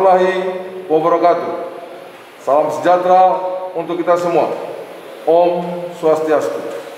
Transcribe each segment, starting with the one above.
warahmatullahi wabarakatuh. Salam sejahtera untuk kita semua. Om Swastiastu.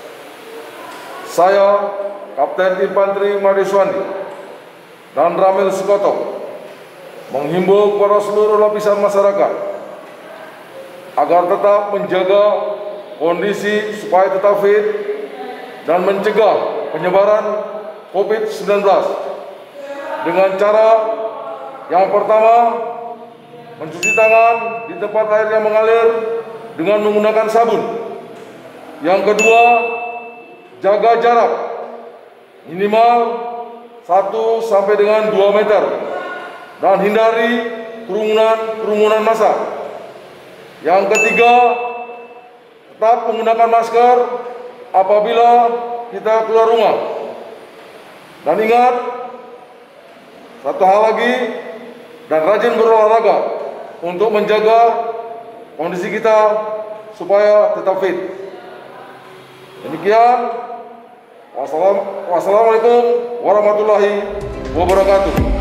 Saya Kapten Infanteri Madiswandi Danramil Sekotong menghimbau kepada seluruh lapisan masyarakat agar tetap menjaga kondisi supaya tetap fit dan mencegah penyebaran Covid-19 dengan cara yang pertama, mencuci tangan di tempat air yang mengalir dengan menggunakan sabun. Yang kedua, jaga jarak minimal 1 sampai dengan 2 meter dan hindari kerumunan massa. Yang ketiga, tetap menggunakan masker apabila kita keluar rumah. Dan ingat, satu hal lagi, dan rajin berolahraga untuk menjaga kondisi kita supaya tetap fit. Demikian, wassalamualaikum warahmatullahi wabarakatuh.